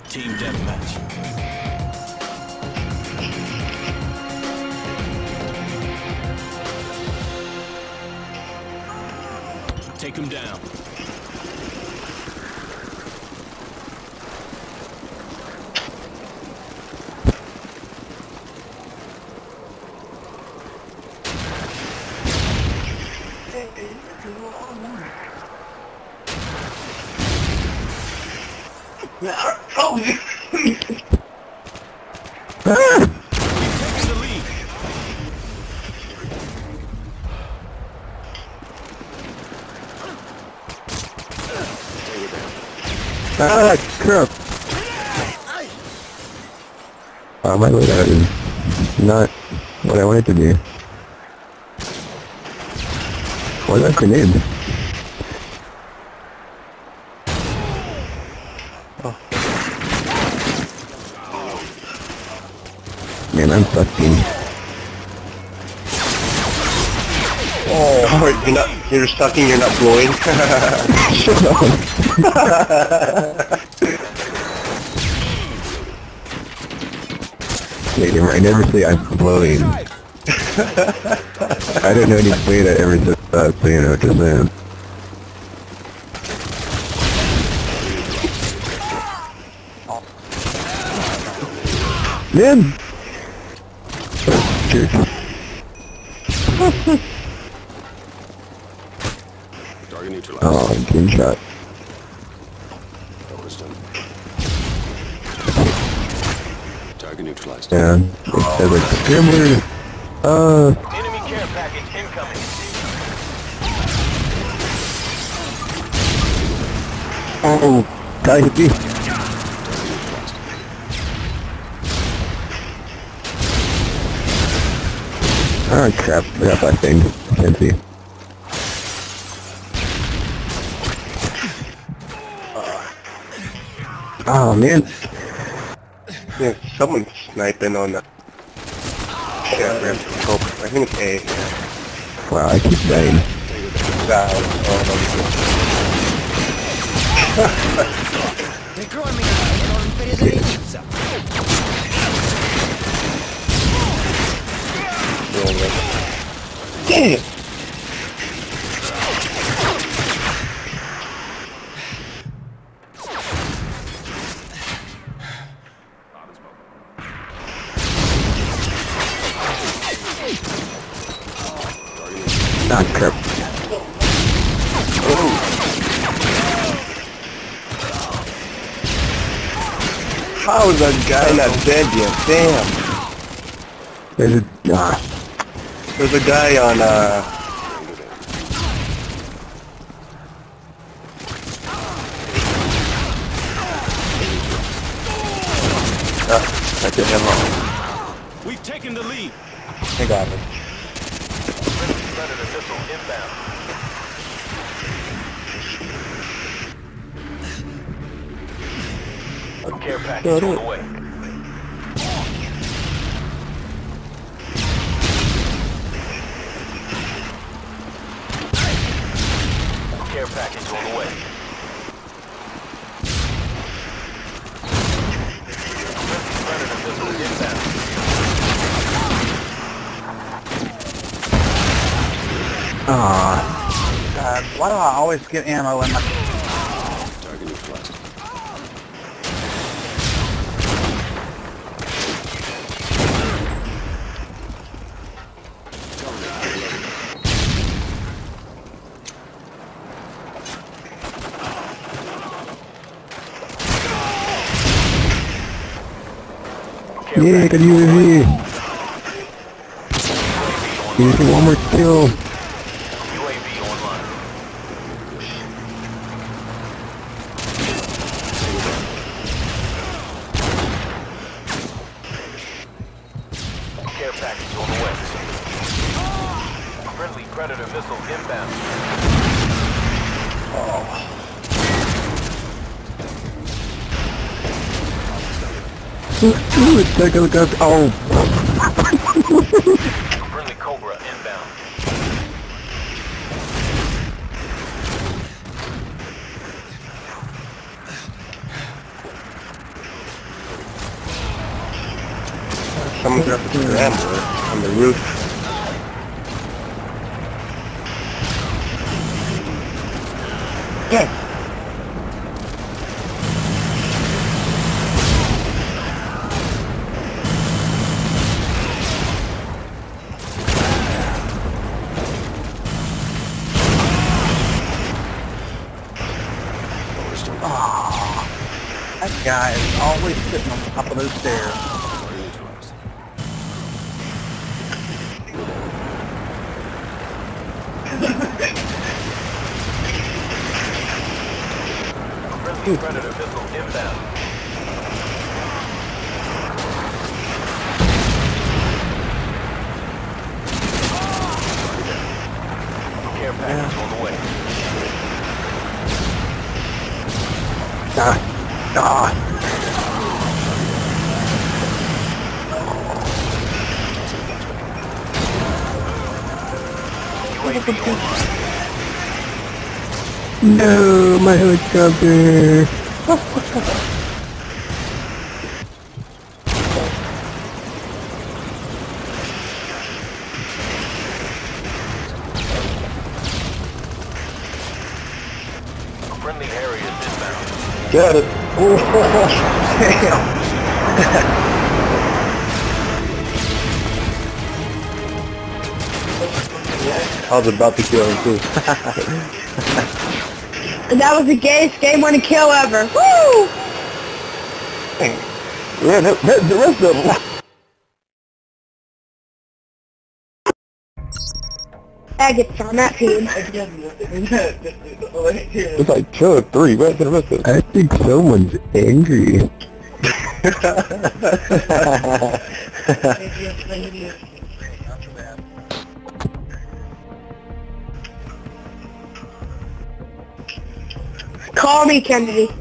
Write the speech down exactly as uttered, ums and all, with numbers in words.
Team deathmatch. Take him down. Oh, Taking the lead. Ah, crap. Oh, my loadout is not what I want it to be. What's that grenade? Oh. Man, I'm fucking. oh, you're not, you're sucking, you're not blowing. Shut up. Wait, I never say I'm blowing. I don't know any way that ever says that, so you know, just saying. Man! Target neutralized. Oh, game shot. That was done. Target neutralized. Yeah, it's like scrambler. Uh, Enemy care package incoming. oh, guy hit me. Oh crap, I got that thing. Can't see. Oh man. Yeah, someone's sniping on that. Shit, I think it's A. Wow, I keep dying. That, oh, Damn it! Ah crap. Oh. How is that guy not dead yet? Damn. There's a, ah, There's a guy on, uh... Uh, I did him wrong. We've taken the lead. I got him. Predator missile inbound. Care package on the way. Care package on the way. Predator missile inbound. ah. God, why do I always get ammo in my... Target neutralized. Yeah, I got U A V. Give me one more kill. U A V online. Care package on the way. Friendly Predator missile inbound. Ooh, it's like a look up. Oh. Friendly Cobra inbound. Someone dropped a scrambler on the roof. Yes! Oh, that guy is always sitting on top of those stairs. Friendly Predator missile inbound. Care package on the way. Ah! Ah! U A V online. No, my helicopter. Friendly Harriers inbound. Got it! Oh, damn! I was about to kill him too. That was the gayest game winning kill ever. Woo! Yeah, that, that, the rest of them. Agates on that team. It's like two or three. Where's the rest of them? I think someone's angry. Call me, Kennedy.